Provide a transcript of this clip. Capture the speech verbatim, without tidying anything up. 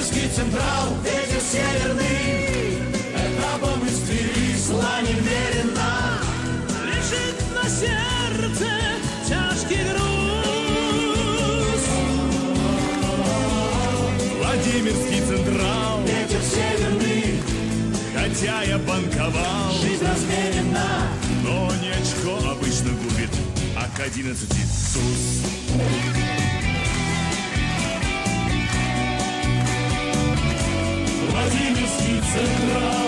Владимирский Централ, ветер северный, этапом из Твери шла немерено. Лежит на сердце тяжкий груз. Владимирский Централ, Ветер северный, хотя я банковал, жизнь размерена. но не очко обычно губит, а к одиннадцати туз. Владимирский Централ.